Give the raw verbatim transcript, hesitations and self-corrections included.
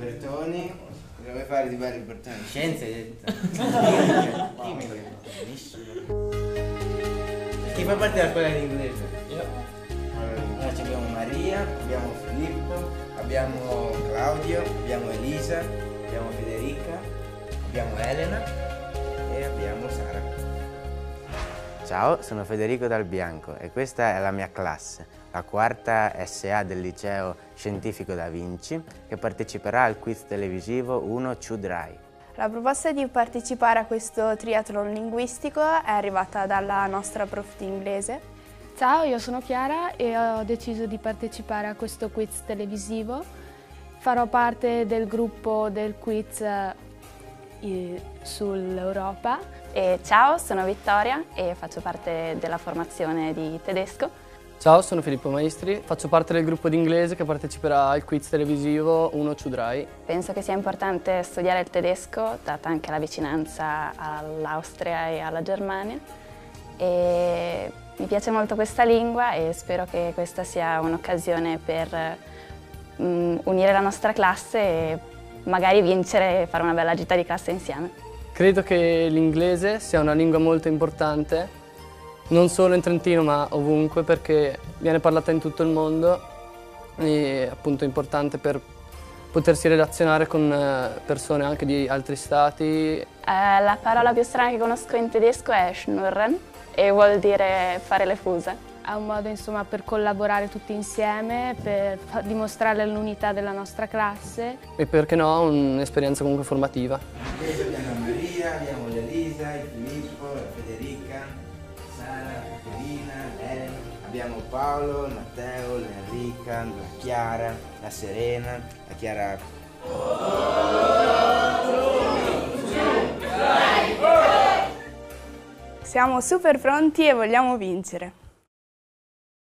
Bertoni. Cosa vuoi fare di bello Bertoni? Scienze? Chimico. Benissimo. Chi fa parte della scuola di inglese? Io. Allora abbiamo Maria, abbiamo Filippo, abbiamo Claudio, abbiamo Elisa, abbiamo Federica, abbiamo Elena e abbiamo Sara. Ciao, sono Federico Dal Bianco e questa è la mia classe, la quarta S A del liceo scientifico Da Vinci, che parteciperà al quiz televisivo uno Chu Drai. La proposta di partecipare a questo triathlon linguistico è arrivata dalla nostra prof di inglese. Ciao, io sono Chiara e ho deciso di partecipare a questo quiz televisivo. Farò parte del gruppo del quiz eh, sull'Europa. E ciao, sono Vittoria e faccio parte della formazione di tedesco. Ciao, sono Filippo Maestri, faccio parte del gruppo di inglese che parteciperà al quiz televisivo uno Chu Drai. Penso che sia importante studiare il tedesco, data anche la vicinanza all'Austria e alla Germania. E mi piace molto questa lingua e spero che questa sia un'occasione per um, unire la nostra classe e magari vincere e fare una bella gita di classe insieme. Credo che l'inglese sia una lingua molto importante, non solo in Trentino ma ovunque, perché viene parlata in tutto il mondo e appunto è importante per potersi relazionare con persone anche di altri stati. Eh, la parola più strana che conosco in tedesco è schnurren e vuol dire fare le fuse. È un modo insomma per collaborare tutti insieme, per dimostrare l'unità della nostra classe. E perché no, un'esperienza comunque formativa. Adesso abbiamo Maria, abbiamo Elisa, il Filippo, la Federica, Sara, la Caterina, Elena, abbiamo Paolo, il Matteo, l'Enrica, la Chiara, la Serena, la Chiara. Siamo super pronti e vogliamo vincere.